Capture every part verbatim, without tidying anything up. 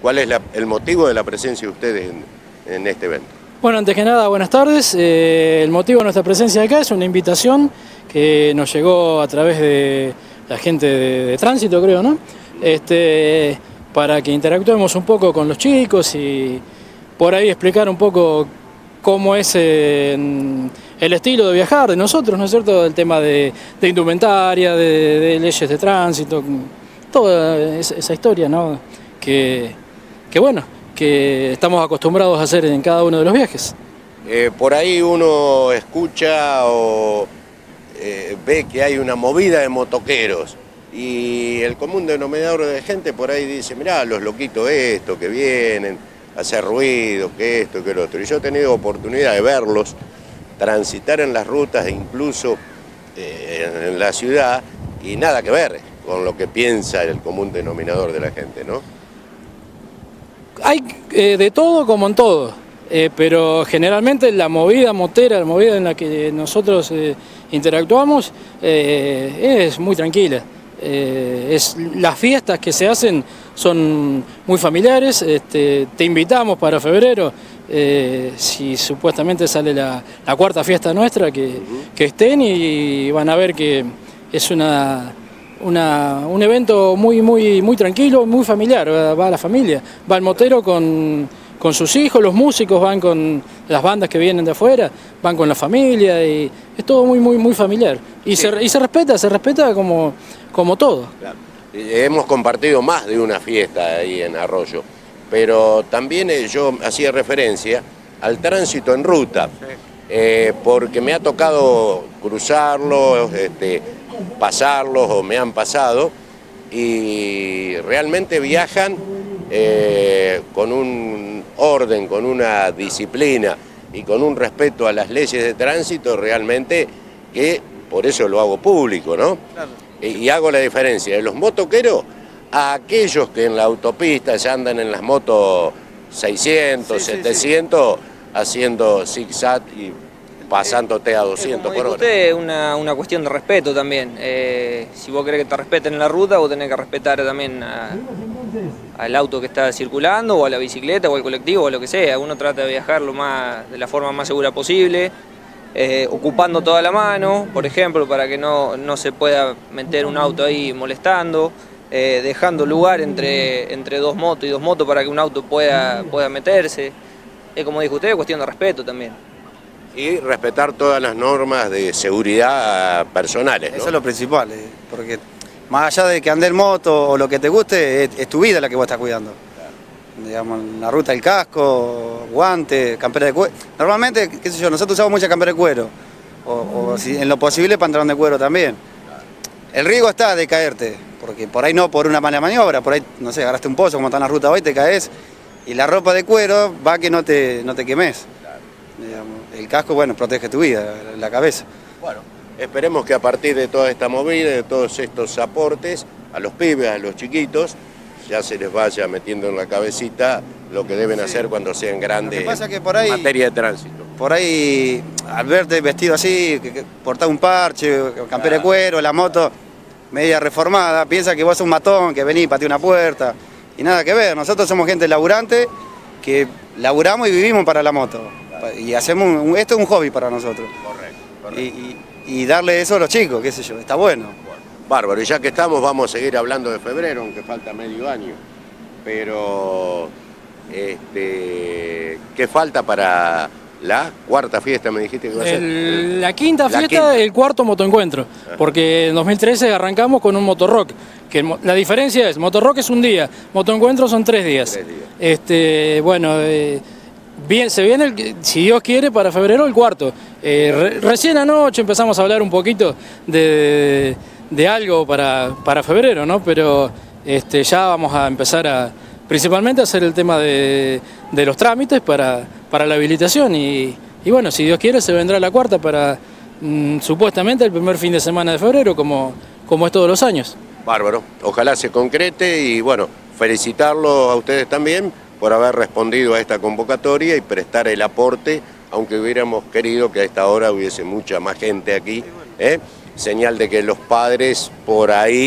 ¿Cuál es la, el motivo de la presencia de ustedes en, en este evento? Bueno, antes que nada, buenas tardes. Eh, el motivo de nuestra presencia acá es una invitación que nos llegó a través de la gente de, de tránsito, creo, ¿no? Este, para que interactuemos un poco con los chicos y por ahí explicar un poco cómo es eh, el estilo de viajar de nosotros, ¿no es cierto? El tema de, de indumentaria, de, de leyes de tránsito, toda esa, esa historia, ¿no? Que, que bueno, que estamos acostumbrados a hacer en cada uno de los viajes. Eh, por ahí uno escucha o eh, ve que hay una movida de motoqueros y el común denominador de gente por ahí dice, mirá, los loquitos estos que vienen a hacer ruido, que esto, que lo otro. Y yo he tenido oportunidad de verlos transitar en las rutas e incluso eh, en la ciudad y nada que ver con lo que piensa el común denominador de la gente, ¿no? Hay eh, de todo como en todo, eh, pero generalmente la movida motera, la movida en la que nosotros eh, interactuamos eh, es muy tranquila. Eh, es, las fiestas que se hacen son muy familiares, este, te invitamos para febrero, eh, si supuestamente sale la, la cuarta fiesta nuestra, que, que estén y van a ver que es una... Una, un evento muy, muy, muy tranquilo, muy familiar, va la familia, va el motero con, con sus hijos, los músicos van con las bandas que vienen de afuera, van con la familia y es todo muy, muy, muy familiar. Y, sí. se, y se respeta, se respeta como, como todo. Claro. Hemos compartido más de una fiesta ahí en Arroyo, pero también yo hacía referencia al tránsito en ruta, eh, porque me ha tocado cruzarlo, este, pasarlos o me han pasado y realmente viajan eh, con un orden, con una disciplina y con un respeto a las leyes de tránsito realmente que por eso lo hago público, ¿no? Claro. Y, y hago la diferencia de los motoqueros a aquellos que en la autopista ya andan en las motos seiscientos, sí, setecientos, sí, sí. haciendo zigzag y pasándote a doscientos por hora. Es una, una cuestión de respeto también. Eh, si vos querés que te respeten en la ruta, vos tenés que respetar también a, al auto que está circulando, o a la bicicleta, o al colectivo, o a lo que sea. Uno trata de viajar lo más, de la forma más segura posible, eh, ocupando toda la mano, por ejemplo, para que no, no se pueda meter un auto ahí molestando, eh, dejando lugar entre, entre dos motos y dos motos para que un auto pueda, pueda meterse. Es como dijo usted, es cuestión de respeto también. Y respetar todas las normas de seguridad personales, ¿no? Eso es lo principal, eh, porque más allá de que ande en moto o lo que te guste, es, es tu vida la que vos estás cuidando. Claro. Digamos, en la ruta el casco, guante, campera de cuero. Normalmente, qué sé yo, nosotros usamos mucha campera de cuero, o, o si, en lo posible pantalón de cuero también. Claro. El riesgo está de caerte, porque por ahí no por una mala maniobra, por ahí, no sé, agarraste un pozo como está en la ruta hoy, te caes, y la ropa de cuero va que no te, no te quemes. Digamos, el casco, bueno, protege tu vida, la cabeza. Bueno, esperemos que a partir de toda esta movida, de todos estos aportes, a los pibes, a los chiquitos, ya se les vaya metiendo en la cabecita lo que deben sí. hacer cuando sean grandes lo que pasa que por ahí, en materia de tránsito. Por ahí, al verte vestido así, que, que portar un parche, campera de cuero, la moto media reformada, piensa que vos sos un matón, que venís, pateás una puerta, y nada que ver. Nosotros somos gente laburante, que laburamos y vivimos para la moto. Y hacemos un, esto es un hobby para nosotros. Correcto, correcto. Y, y, y darle eso a los chicos, qué sé yo, está bueno. bueno. Bárbaro, y ya que estamos vamos a seguir hablando de febrero, aunque falta medio año. Pero, este, ¿qué falta para la cuarta fiesta? Me dijiste que iba a ser. El, la quinta la fiesta, quinta. el cuarto motoencuentro, porque en dos mil trece arrancamos con un motorrock. Que la diferencia es, motorrock es un día, motoencuentro son tres días. Tres días. Este, bueno, eh, bien, se viene, el, si Dios quiere, para febrero el cuarto. Eh, re, recién anoche empezamos a hablar un poquito de, de algo para, para febrero, ¿no? Pero este, ya vamos a empezar a, principalmente a hacer el tema de, de los trámites para, para la habilitación. Y, y bueno, si Dios quiere, se vendrá la cuarta para mmm, supuestamente el primer fin de semana de febrero, como, como es todos los años. Bárbaro, ojalá se concrete y bueno, felicitarlos a ustedes también por haber respondido a esta convocatoria y prestar el aporte, aunque hubiéramos querido que a esta hora hubiese mucha más gente aquí, ¿eh? Señal de que los padres por ahí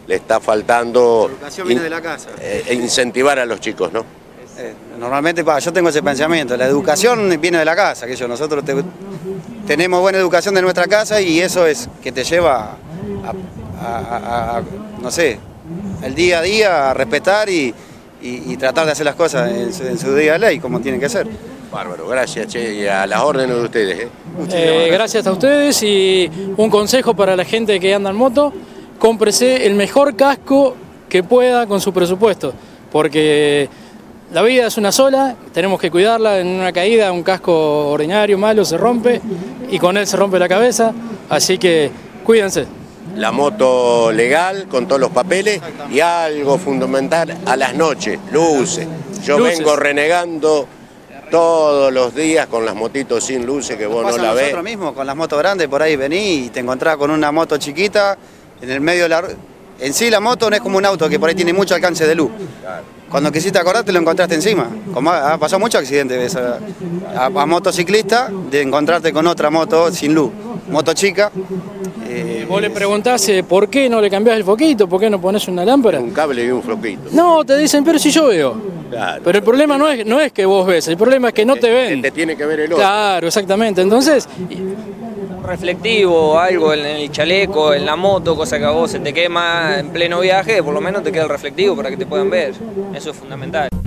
le está faltando La educación viene de la casa. eh, incentivar a los chicos, ¿no? Eh, normalmente pa, yo tengo ese pensamiento, la educación viene de la casa, que yo, nosotros te, tenemos buena educación de nuestra casa y eso es que te lleva a, a, a, a no sé, el día a día a respetar y, y, y tratar de hacer las cosas en su, en su día de ley, como tienen que ser. Bárbaro, gracias, che, y a las órdenes de ustedes. ¿eh? Eh, gracias a ustedes y un consejo para la gente que anda en moto, cómprese el mejor casco que pueda con su presupuesto, porque la vida es una sola, tenemos que cuidarla. En una caída un casco ordinario, malo, se rompe y con él se rompe la cabeza, así que cuídense. La moto legal, con todos los papeles, y algo fundamental, a las noches, luces. Yo Luces. vengo renegando todos los días con las motitos sin luces que vos no Pasa la ves. nosotros mismos, con las motos grandes, por ahí vení y te encontrás con una moto chiquita en el medio de la... En sí la moto no es como un auto que por ahí tiene mucho alcance de luz. Cuando quisiste acordarte lo encontraste encima. Como ha pasado muchos accidentes a, a, a motociclista de encontrarte con otra moto sin luz. Moto chica. Eh, Vos le preguntás eh, por qué no le cambiás el foquito, por qué no pones una lámpara. Un cable y un floquito. No, te dicen, pero si yo veo. Claro. Pero el problema no es, no es que vos ves, el problema es que no te ven. Te tiene que ver el otro. Claro, exactamente. Entonces, Reflectivo, algo en el chaleco, en la moto, cosa que a vos se te quema en pleno viaje, por lo menos te queda el reflectivo para que te puedan ver. Eso es fundamental.